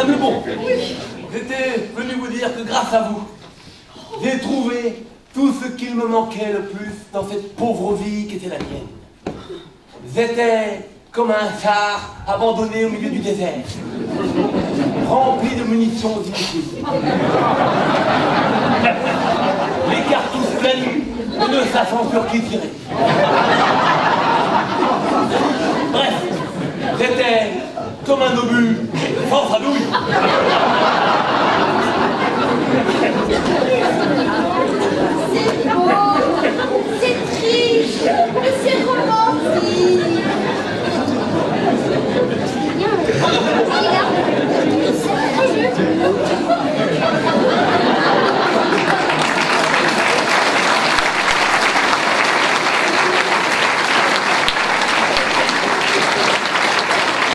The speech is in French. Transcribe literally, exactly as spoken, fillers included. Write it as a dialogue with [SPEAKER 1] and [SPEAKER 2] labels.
[SPEAKER 1] Madame Lebon, j'étais venu vous dire que grâce à vous, j'ai trouvé tout ce qu'il me manquait le plus dans cette pauvre vie qui était la mienne. J'étais comme un char abandonné au milieu du désert, rempli de munitions inutiles. Les cartouches pleines et ne sachant sur qui tirer. Bref, j'étais comme un obus sans fadouille.